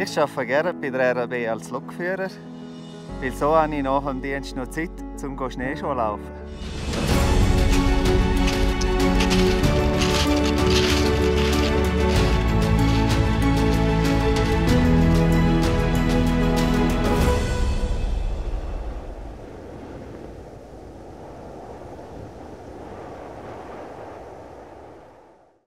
Ich arbeite gerne bei der RAB als Lokführer, weil so habe ich nach dem Dienst noch Zeit, um Schneeschuh zu laufen.